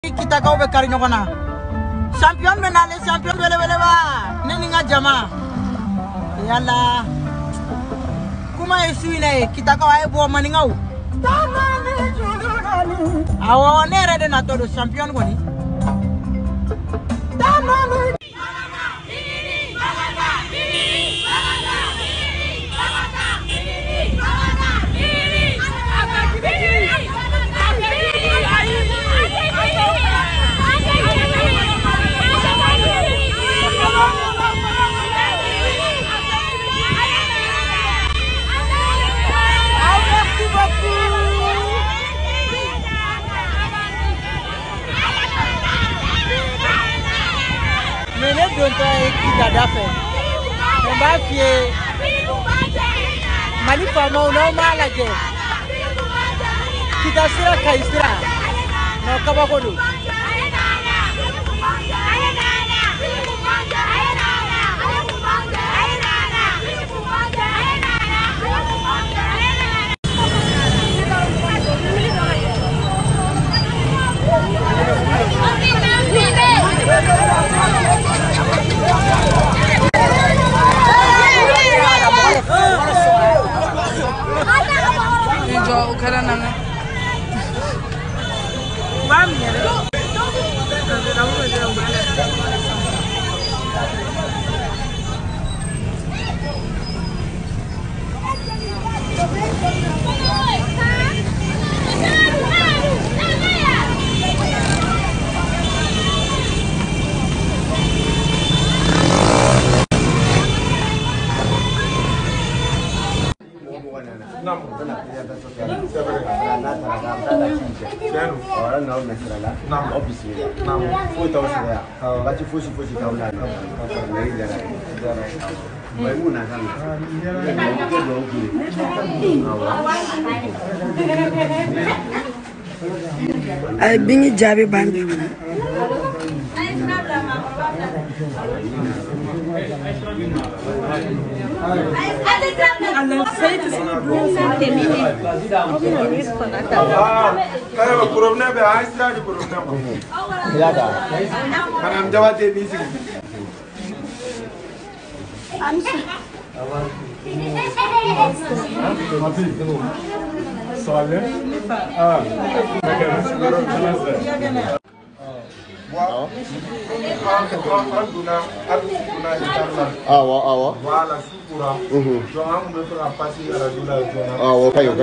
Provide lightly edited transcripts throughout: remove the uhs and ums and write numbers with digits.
Kita kau be kari nyokona. Champion menale champion bele ba. Nini nga jama. Yalla. Kuma yesu ine kita kau ay bo maningau. Awo nere de na todo champion goni. Mene donto kita dafe. Mbafie. Mali famo no malaje. Kita sira kaisira. No kabakodu. Ay bingi jabi bandi. Awa. Okay.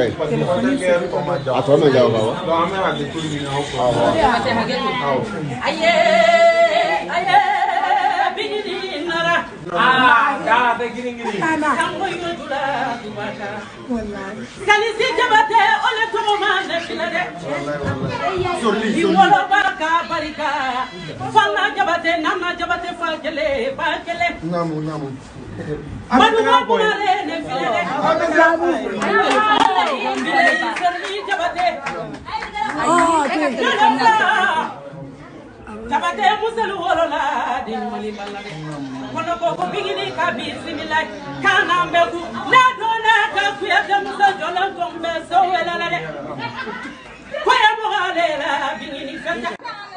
Jabate muselu wolola di mali balade kono ko bigini ka bismillah kana mbeku na dona ka kuya de musa jola gombe so welala de ko ya mo halela bigini fata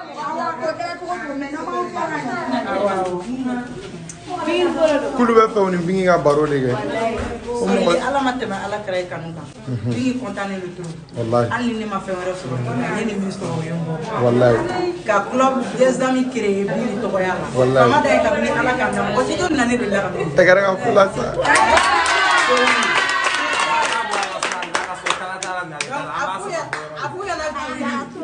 Kulu be fe woni bingi ga baro de ge ala matema ala kray kanuka bingi kontane lu tru wallahi ali ni ma fe wara so ni ministre o yombo wallahi ka club des amis créé bi to yalla wallahi kama day ka ni ala kan dam ko ci don na ni de la tagara ga kula sa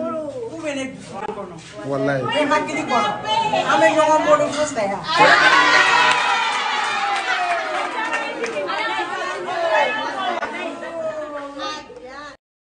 wallahi ame ñogo modu fosta ya